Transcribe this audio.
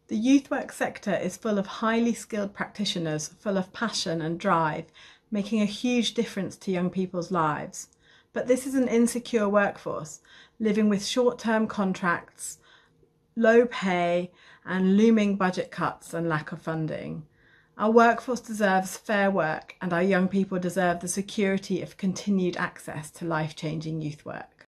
The youth work sector is full of highly skilled practitioners, full of passion and drive, making a huge difference to young people's lives. But this is an insecure workforce, living with short-term contracts, low pay, and looming budget cuts and lack of funding. Our workforce deserves fair work, and our young people deserve the security of continued access to life-changing youth work.